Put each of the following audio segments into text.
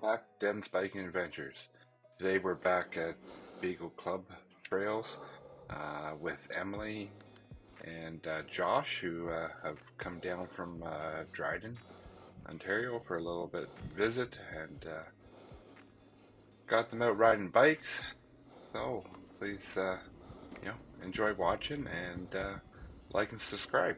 back to Dem's Biking Adventures. Today we're back at Beagle Club Trails with Emily and Josh, who have come down from Dryden, Ontario for a little bit visit, and got them out riding bikes. So please, enjoy watching and like and subscribe.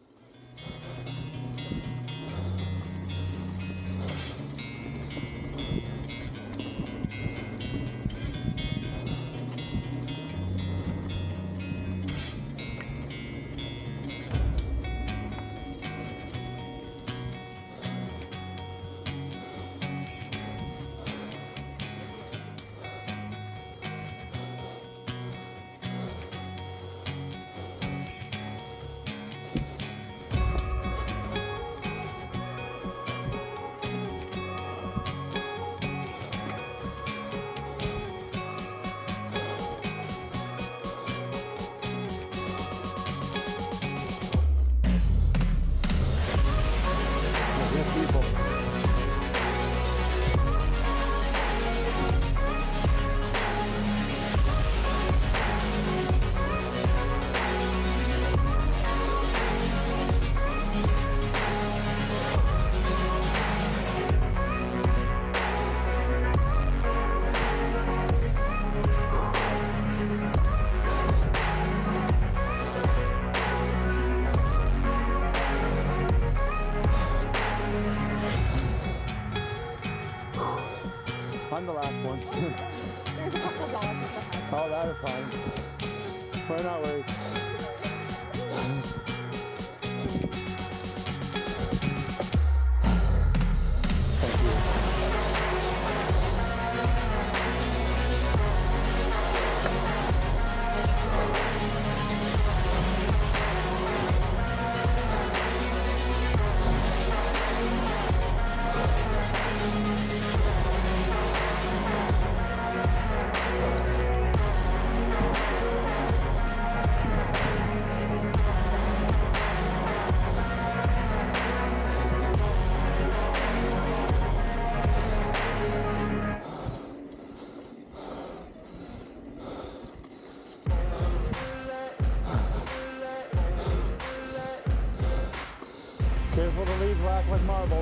I'm the last one. There's a couple dollars behind. Oh, that is fine. We're not worried. Thank you. Careful to leave black like marbles.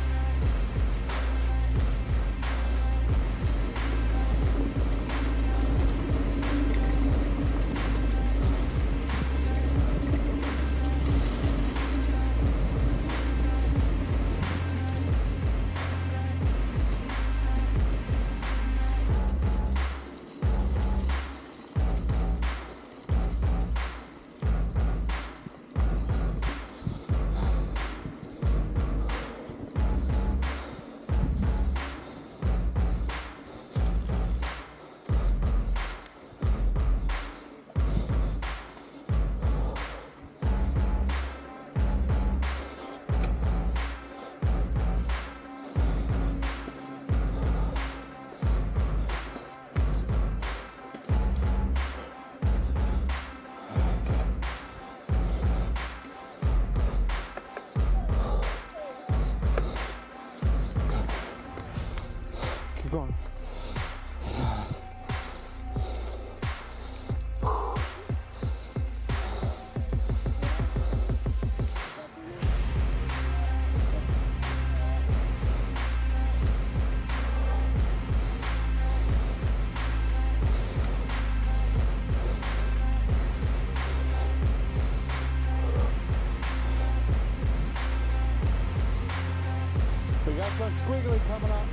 Keep going. We got some squiggly coming up.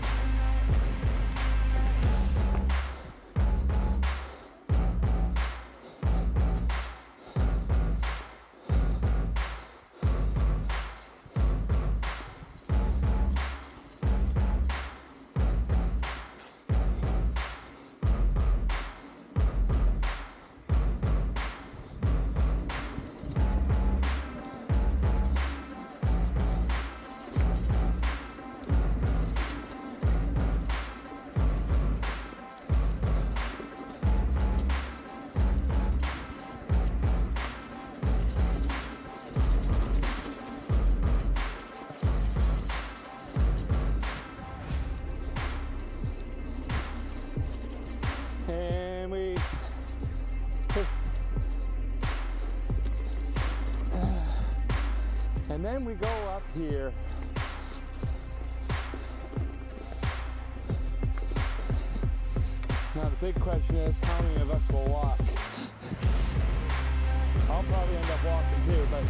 here. Now the big question is, how many of us will walk? I'll probably end up walking too, but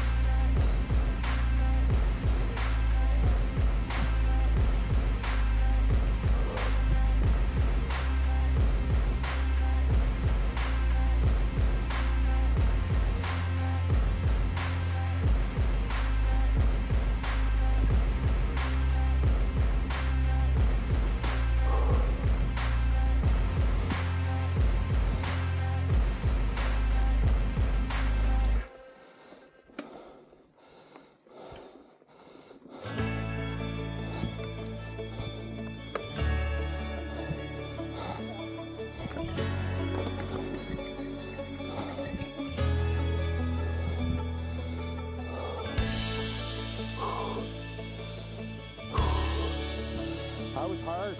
that was hard.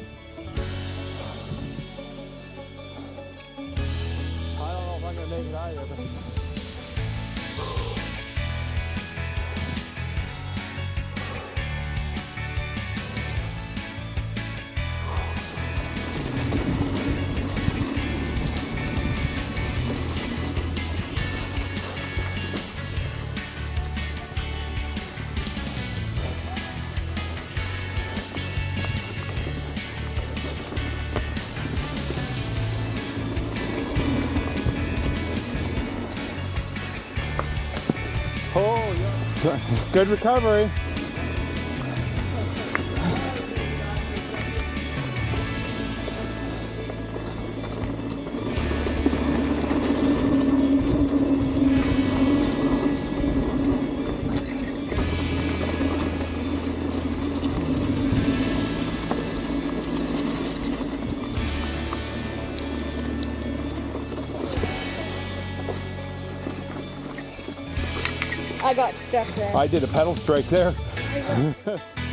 I don't know if I'm going to make it either, but oh, yeah. Good recovery. I got stuck there. I did a pedal strike there.